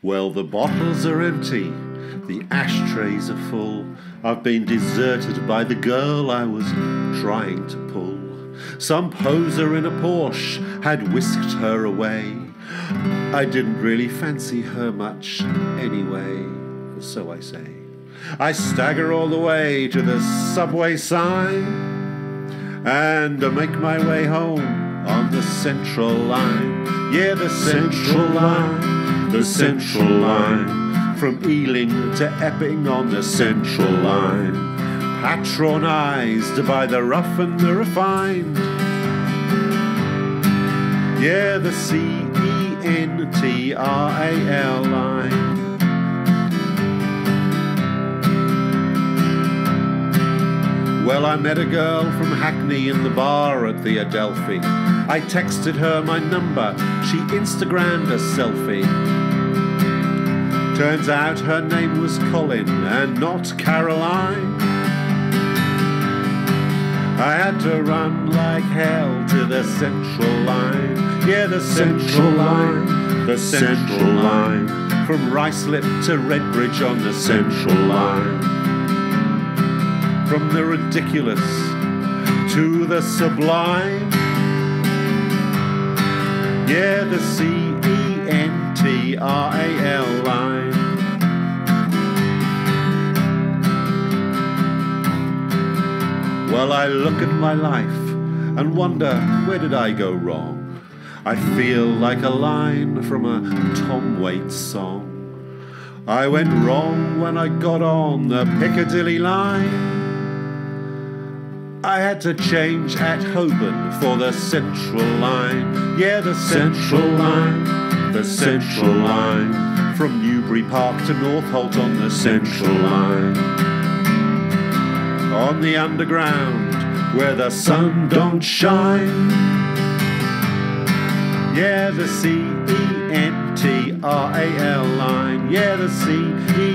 Well, the bottles are empty, the ashtrays are full. I've been deserted by the girl I was trying to pull. Some poser in a Porsche had whisked her away. I didn't really fancy her much anyway, so I say. I stagger all the way to the subway sign and make my way home on the Central Line. Yeah, the Central Line, the Central Line. From Ealing to Epping on the Central Line. Patronised by the rough and the refined. Yeah, the CENTRAL line. Well, I met a girl from Hackney in the bar at the Adelphi. I texted her my number, she Instagrammed a selfie. Turns out her name was Colin and not Caroline. I had to run like hell to the Central Line. Yeah, the Central Line, the Central Line. From Ruislip to Redbridge on the Central Line. From the ridiculous to the sublime. Yeah, the CENTRAL line. Well, I look at my life and wonder, where did I go wrong? I feel like a line from a Tom Waits song. I went wrong when I got on the Piccadilly line. I had to change at Holborn for the Central Line. Yeah, the Central Line, the Central Line. From Newbury Park to Northolt on the Central Line. On the Underground, where the sun don't shine. Yeah, the CENTRAL line. Yeah, the CENTRAL